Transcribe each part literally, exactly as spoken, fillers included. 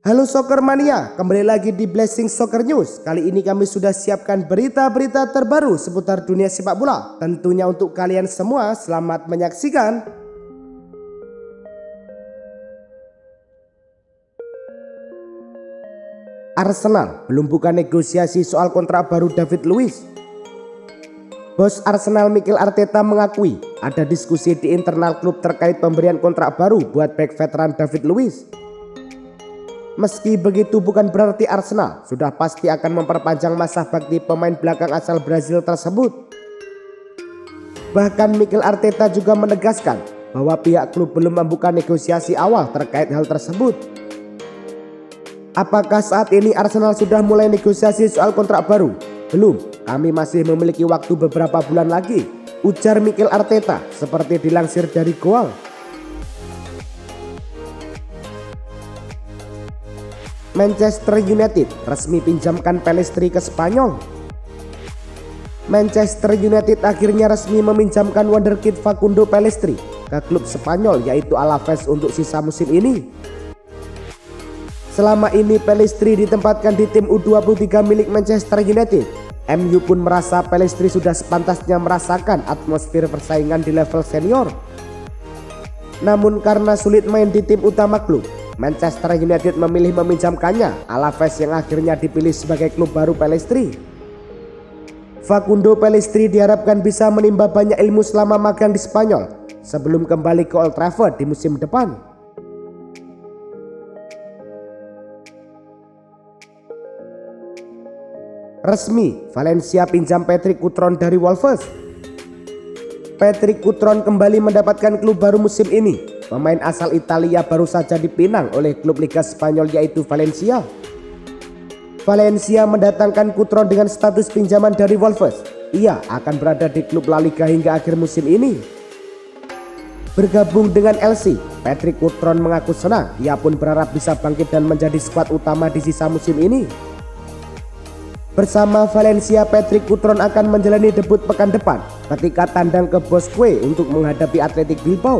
Halo Soccer Mania, kembali lagi di Blessing Soccer News. Kali ini kami sudah siapkan berita-berita terbaru seputar dunia sepak bola. Tentunya untuk kalian semua, selamat menyaksikan. Arsenal belum buka negosiasi soal kontrak baru David Luiz. Bos Arsenal Mikel Arteta mengakui ada diskusi di internal klub terkait pemberian kontrak baru buat bek veteran David Luiz. Meski begitu, bukan berarti Arsenal sudah pasti akan memperpanjang masa bakti pemain belakang asal Brazil tersebut. Bahkan Mikel Arteta juga menegaskan bahwa pihak klub belum membuka negosiasi awal terkait hal tersebut. Apakah saat ini Arsenal sudah mulai negosiasi soal kontrak baru? Belum, kami masih memiliki waktu beberapa bulan lagi, ujar Mikel Arteta seperti dilansir dari Goal. Manchester United resmi pinjamkan Pellistri ke Spanyol. Manchester United akhirnya resmi meminjamkan wonderkid Facundo Pellistri ke klub Spanyol yaitu Alaves untuk sisa musim ini. Selama ini Pellistri ditempatkan di tim U dua puluh tiga milik Manchester United. M U pun merasa Pellistri sudah sepantasnya merasakan atmosfer persaingan di level senior. Namun karena sulit main di tim utama klub, Manchester United memilih meminjamkannya Alaves yang akhirnya dipilih sebagai klub baru Pellistri. Facundo Pellistri diharapkan bisa menimba banyak ilmu selama magang di Spanyol sebelum kembali ke Old Trafford di musim depan. Resmi, Valencia pinjam Patrick Cutrone dari Wolves. Patrick Cutrone kembali mendapatkan klub baru musim ini. Pemain asal Italia baru saja dipinang oleh klub Liga Spanyol yaitu Valencia. Valencia mendatangkan Cutrone dengan status pinjaman dari Wolves. Ia akan berada di klub La Liga hingga akhir musim ini. Bergabung dengan L C, Patrick Cutrone mengaku senang. Ia pun berharap bisa bangkit dan menjadi skuad utama di sisa musim ini. Bersama Valencia, Patrick Cutrone akan menjalani debut pekan depan ketika tandang ke Bosque untuk menghadapi Athletic Bilbao.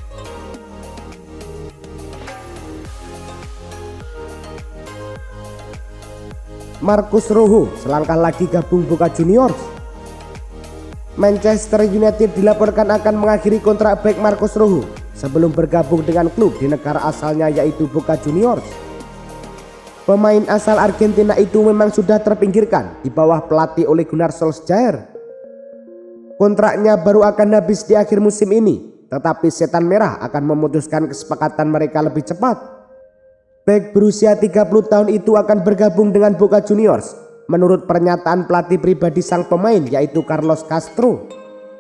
Marcos Rojo selangkah lagi gabung Boca Juniors. Manchester United dilaporkan akan mengakhiri kontrak bek Marcos Rojo sebelum bergabung dengan klub di negara asalnya yaitu Boca Juniors. Pemain asal Argentina itu memang sudah terpinggirkan di bawah pelatih Ole Gunnar Solskjaer. Kontraknya baru akan habis di akhir musim ini, tetapi Setan Merah akan memutuskan kesepakatan mereka lebih cepat. Bek berusia tiga puluh tahun itu akan bergabung dengan Boca Juniors menurut pernyataan pelatih pribadi sang pemain yaitu Carlos Castro.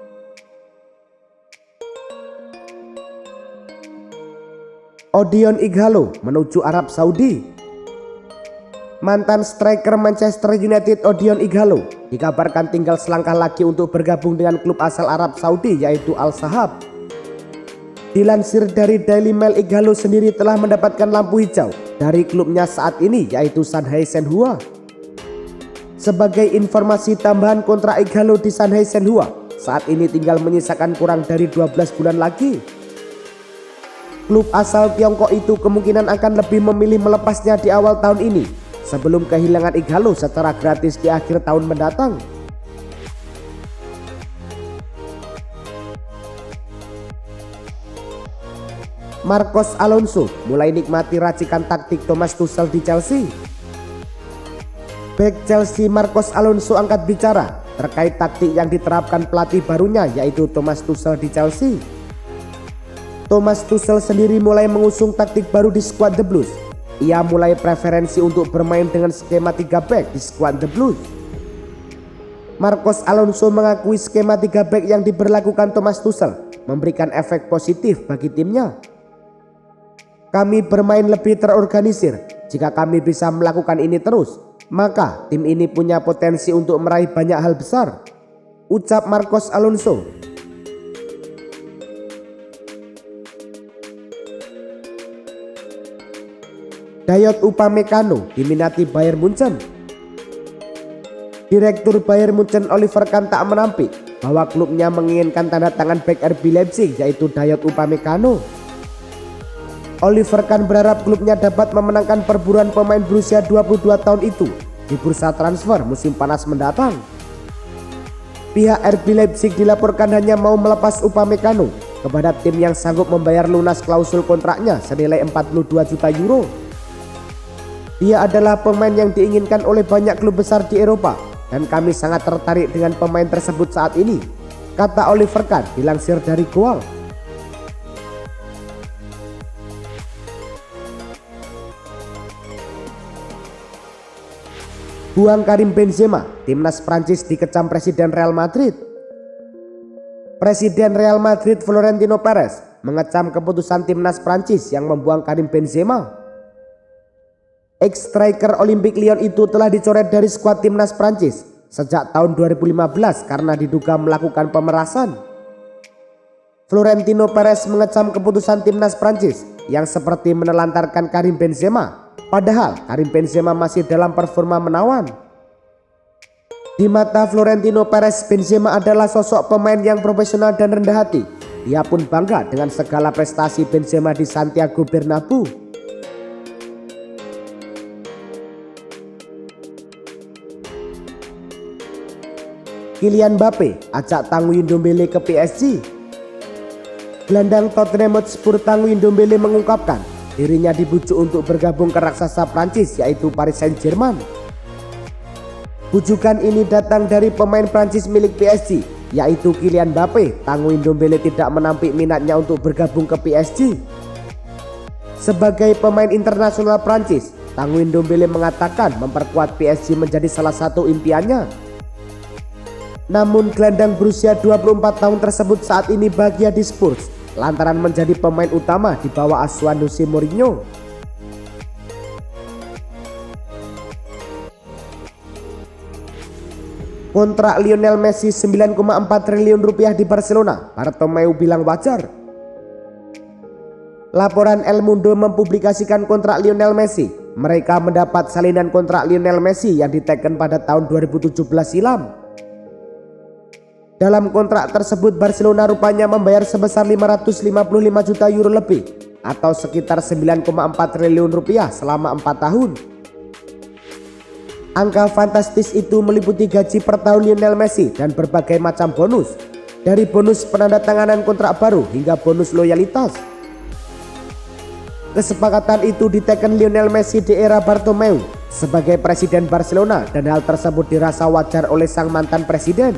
Odion Ighalo menuju Arab Saudi. Mantan striker Manchester United Odion Ighalo dikabarkan tinggal selangkah lagi untuk bergabung dengan klub asal Arab Saudi yaitu Al Sahab. Dilansir dari Daily Mail, Ighalo sendiri telah mendapatkan lampu hijau dari klubnya saat ini yaitu Shanghai Shenhua. Sebagai informasi tambahan, kontrak Ighalo di Shanghai Shenhua saat ini tinggal menyisakan kurang dari dua belas bulan lagi. Klub asal Tiongkok itu kemungkinan akan lebih memilih melepasnya di awal tahun ini sebelum kehilangan Ighalo secara gratis di akhir tahun mendatang. Marcos Alonso mulai nikmati racikan taktik Thomas Tuchel di Chelsea. Bek Chelsea Marcos Alonso angkat bicara terkait taktik yang diterapkan pelatih barunya yaitu Thomas Tuchel di Chelsea. Thomas Tuchel sendiri mulai mengusung taktik baru di skuad The Blues. Ia mulai preferensi untuk bermain dengan skema tiga back di skuad The Blues. Marcos Alonso mengakui skema tiga back yang diberlakukan Thomas Tuchel memberikan efek positif bagi timnya. Kami bermain lebih terorganisir. Jika kami bisa melakukan ini terus, maka tim ini punya potensi untuk meraih banyak hal besar, ucap Marcos Alonso. Dayot Upamecano diminati Bayern Munchen. Direktur Bayern Munchen Oliver Kahn tak menampik bahwa klubnya menginginkan tanda tangan bek R B Leipzig yaitu Dayot Upamecano. Oliver Kahn berharap klubnya dapat memenangkan perburuan pemain berusia dua puluh dua tahun itu di bursa transfer musim panas mendatang. Pihak R B Leipzig dilaporkan hanya mau melepas Upamecano kepada tim yang sanggup membayar lunas klausul kontraknya senilai empat puluh dua juta euro. Dia adalah pemain yang diinginkan oleh banyak klub besar di Eropa dan kami sangat tertarik dengan pemain tersebut saat ini, kata Oliver Kahn dilansir dari Goal. Buang Karim Benzema, timnas Prancis dikecam Presiden Real Madrid. Presiden Real Madrid Florentino Perez mengecam keputusan timnas Prancis yang membuang Karim Benzema. Ex-striker Olympique Lyon itu telah dicoret dari skuad timnas Prancis sejak tahun dua ribu lima belas karena diduga melakukan pemerasan. Florentino Perez mengecam keputusan timnas Prancis yang seperti menelantarkan Karim Benzema. Padahal Karim Benzema masih dalam performa menawan. Di mata Florentino Perez, Benzema adalah sosok pemain yang profesional dan rendah hati. Dia pun bangga dengan segala prestasi Benzema di Santiago Bernabeu. Kylian Mbappe ajak Tanguy Ndombele ke P S G. Gelandang Tottenham Hotspur Tanguy Ndombele mengungkapkan dirinya dibujuk untuk bergabung ke raksasa Prancis yaitu Paris Saint-Germain. Bujukan ini datang dari pemain Prancis milik P S G yaitu Kylian Mbappe. Tanguy Ndombele tidak menampik minatnya untuk bergabung ke P S G. Sebagai pemain internasional Prancis, Tanguy Ndombele mengatakan memperkuat P S G menjadi salah satu impiannya. Namun gelandang berusia dua puluh empat tahun tersebut saat ini bahagia di Spurs lantaran menjadi pemain utama di bawah asuhan Jose Mourinho. Kontrak Lionel Messi sembilan koma empat triliun rupiah di Barcelona, Bartomeu bilang wajar. Laporan El Mundo mempublikasikan kontrak Lionel Messi. Mereka mendapat salinan kontrak Lionel Messi yang diteken pada tahun dua ribu tujuh belas silam. Dalam kontrak tersebut Barcelona rupanya membayar sebesar lima ratus lima puluh lima juta euro lebih atau sekitar sembilan koma empat triliun rupiah selama empat tahun. Angka fantastis itu meliputi gaji per tahun Lionel Messi dan berbagai macam bonus, dari bonus penandatanganan kontrak baru hingga bonus loyalitas. Kesepakatan itu diteken Lionel Messi di era Bartomeu sebagai presiden Barcelona dan hal tersebut dirasa wajar oleh sang mantan presiden.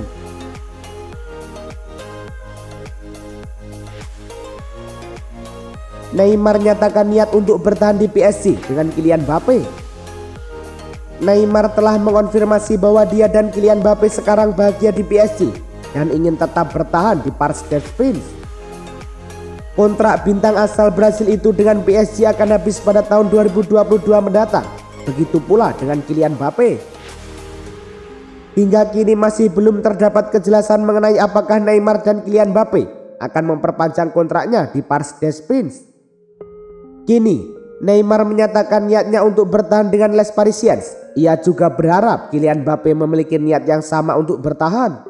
Neymar nyatakan niat untuk bertahan di P S G dengan Kylian Mbappe. Neymar telah mengonfirmasi bahwa dia dan Kylian Mbappe sekarang bahagia di P S G dan ingin tetap bertahan di Parc des Princes. Kontrak bintang asal Brasil itu dengan P S G akan habis pada tahun dua ribu dua puluh dua mendatang. Begitu pula dengan Kylian Mbappe. Hingga kini masih belum terdapat kejelasan mengenai apakah Neymar dan Kylian Mbappe akan memperpanjang kontraknya di Parc des Princes. Kini, Neymar menyatakan niatnya untuk bertahan dengan Les Parisiens. Ia juga berharap Kylian Mbappe memiliki niat yang sama untuk bertahan.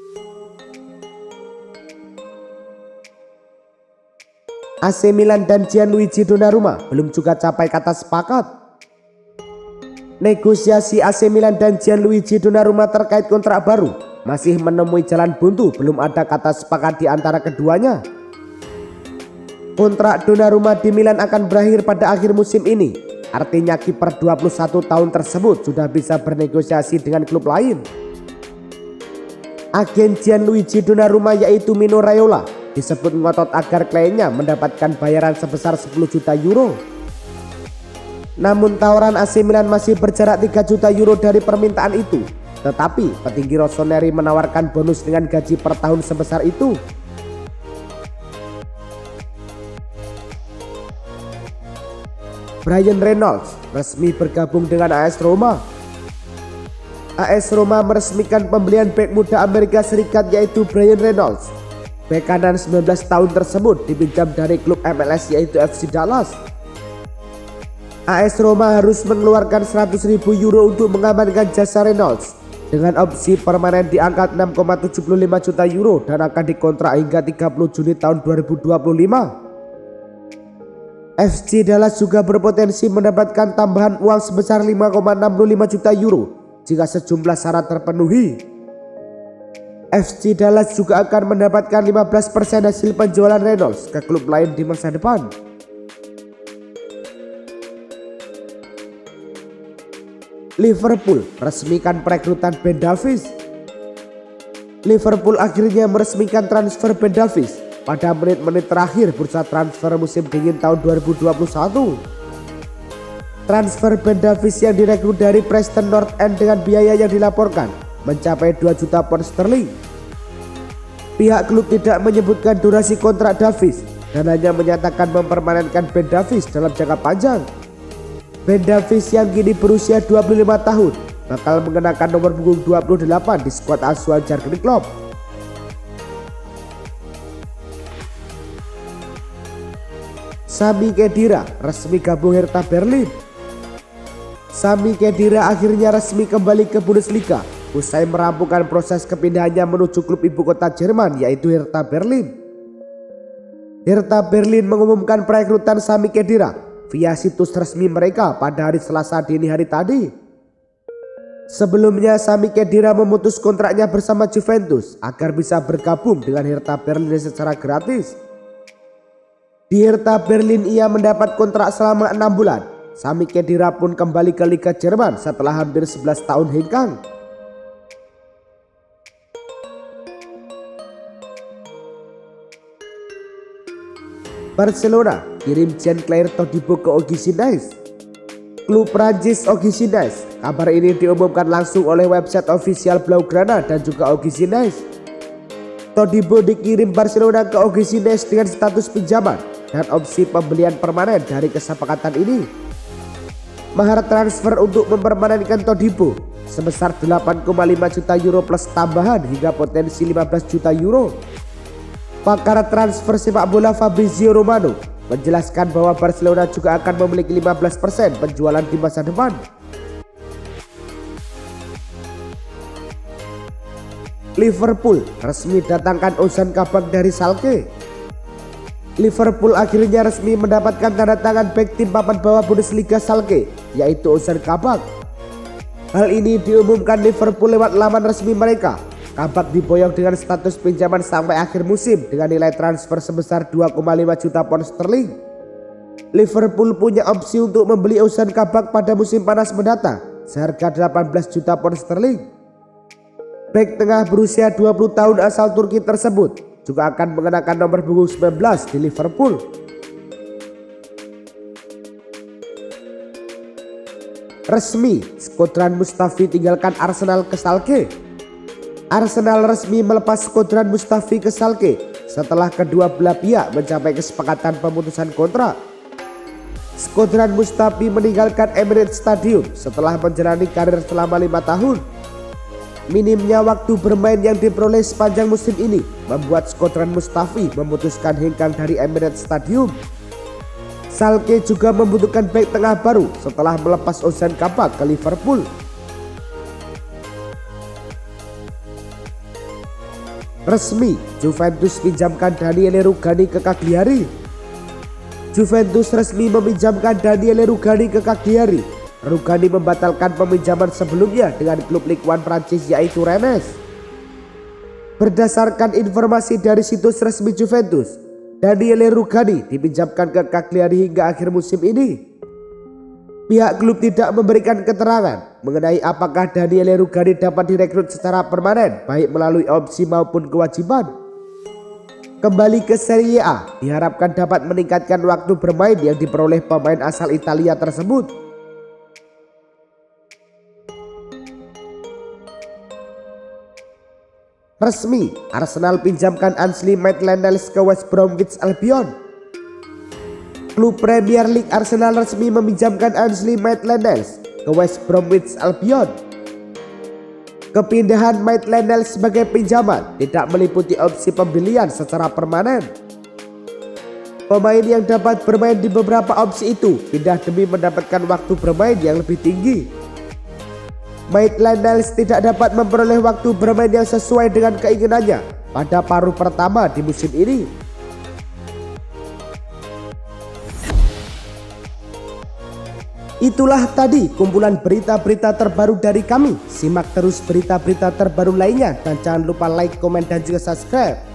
A C Milan dan Gianluigi Donnarumma belum juga capai kata sepakat. Negosiasi A C Milan dan Gianluigi Donnarumma terkait kontrak baru masih menemui jalan buntu, belum ada kata sepakat di antara keduanya. Kontrak Donnarumma di Milan akan berakhir pada akhir musim ini. Artinya kiper dua puluh satu tahun tersebut sudah bisa bernegosiasi dengan klub lain. Agen Gianluigi Donnarumma yaitu Mino Raiola disebut ngotot agar kliennya mendapatkan bayaran sebesar sepuluh juta euro. Namun tawaran A C Milan masih berjarak tiga juta euro dari permintaan itu. Tetapi petinggi Rossoneri menawarkan bonus dengan gaji per tahun sebesar itu. Ryan Reynolds resmi bergabung dengan A S Roma. A S Roma meresmikan pembelian bek muda Amerika Serikat yaitu Ryan Reynolds. Bek kanan sembilan belas tahun tersebut dipinjam dari klub M L S yaitu F C Dallas. A S Roma harus mengeluarkan seratus ribu euro untuk mengamankan jasa Reynolds dengan opsi permanen di angka enam koma tujuh lima juta euro dan akan dikontrak hingga tiga puluh Juni tahun dua ribu dua puluh lima. F C Dallas juga berpotensi mendapatkan tambahan uang sebesar lima koma enam lima juta euro jika sejumlah syarat terpenuhi. F C Dallas juga akan mendapatkan lima belas persen hasil penjualan Reynolds ke klub lain di masa depan. Liverpool resmikan perekrutan Ben Davies. Liverpool akhirnya meresmikan transfer Ben Davies pada menit-menit terakhir bursa transfer musim dingin tahun dua ribu dua puluh satu. Transfer Ben Davies yang direkrut dari Preston North End dengan biaya yang dilaporkan mencapai dua juta pound sterling. Pihak klub tidak menyebutkan durasi kontrak Davies dan hanya menyatakan mempermanenkan Ben Davies dalam jangka panjang. Ben Davies yang kini berusia dua puluh lima tahun bakal mengenakan nomor punggung dua puluh delapan di skuad asuhan Jurgen Klopp. Sami Khedira resmi gabung Hertha Berlin. Sami Khedira akhirnya resmi kembali ke Bundesliga usai merampungkan proses kepindahannya menuju klub ibu kota Jerman yaitu Hertha Berlin. Hertha Berlin mengumumkan perekrutan Sami Khedira via situs resmi mereka pada hari Selasa dini hari tadi. Sebelumnya Sami Khedira memutus kontraknya bersama Juventus agar bisa bergabung dengan Hertha Berlin secara gratis. Di Hertha Berlin ia mendapat kontrak selama enam bulan. Sami Khedira pun kembali ke Liga Jerman setelah hampir sebelas tahun hengkang. Barcelona kirim Jean-Claire Todibo ke O G C Nice. Klub Prancis O G C Nice. Kabar ini diumumkan langsung oleh website official Blaugrana dan juga O G C Nice. Todibo dikirim Barcelona ke O G C Nice dengan status pinjaman dan opsi pembelian permanen dari kesepakatan ini. Mahar transfer untuk mempermanenkan Todibo sebesar delapan koma lima juta euro plus tambahan hingga potensi lima belas juta euro. Pakar transfer sepak bola Fabrizio Romano menjelaskan bahwa Barcelona juga akan memiliki lima belas persen penjualan di masa depan. Liverpool resmi datangkan Ozan Kabak dari Schalke. Liverpool akhirnya resmi mendapatkan tanda tangan bek tim papan bawah Bundesliga Schalke yaitu Ozan Kabak. Hal ini diumumkan Liverpool lewat laman resmi mereka. Kabak diboyong dengan status pinjaman sampai akhir musim dengan nilai transfer sebesar dua koma lima juta pound sterling. Liverpool punya opsi untuk membeli Ozan Kabak pada musim panas mendatang seharga delapan belas juta pound sterling. Bek tengah berusia dua puluh tahun asal Turki tersebut juga akan mengenakan nomor punggung sembilan belas di Liverpool. Resmi, Shkodran Mustafi tinggalkan Arsenal ke Schalke. Arsenal resmi melepas Shkodran Mustafi ke Schalke setelah kedua belah pihak mencapai kesepakatan pemutusan kontrak. Shkodran Mustafi meninggalkan Emirates Stadium setelah menjalani karir selama lima tahun. Minimnya waktu bermain yang diperoleh sepanjang musim ini membuat Shkodran Mustafi memutuskan hengkang dari Emirates Stadium. Schalke juga membutuhkan bek tengah baru setelah melepas Ozan Kabak ke Liverpool. Resmi, Juventus pinjamkan Daniele Rugani ke Cagliari. Juventus resmi meminjamkan Daniele Rugani ke Cagliari. Rugani membatalkan peminjaman sebelumnya dengan klub Ligue satu Prancis yaitu Rennes. Berdasarkan informasi dari situs resmi Juventus, Daniele Rugani dipinjamkan ke Cagliari hingga akhir musim ini. Pihak klub tidak memberikan keterangan mengenai apakah Daniele Rugani dapat direkrut secara permanen baik melalui opsi maupun kewajiban. Kembali ke Serie A diharapkan dapat meningkatkan waktu bermain yang diperoleh pemain asal Italia tersebut. Resmi, Arsenal pinjamkan Ainsley Maitland-Niles ke West Bromwich Albion. Klub Premier League Arsenal resmi meminjamkan Ainsley Maitland-Niles ke West Bromwich Albion. Kepindahan Maitland-Niles sebagai pinjaman tidak meliputi opsi pembelian secara permanen. Pemain yang dapat bermain di beberapa opsi itu pindah demi mendapatkan waktu bermain yang lebih tinggi. Maitland-Niles tidak dapat memperoleh waktu bermain yang sesuai dengan keinginannya pada paruh pertama di musim ini. Itulah tadi kumpulan berita-berita terbaru dari kami. Simak terus berita-berita terbaru lainnya dan jangan lupa like, komen, dan juga subscribe.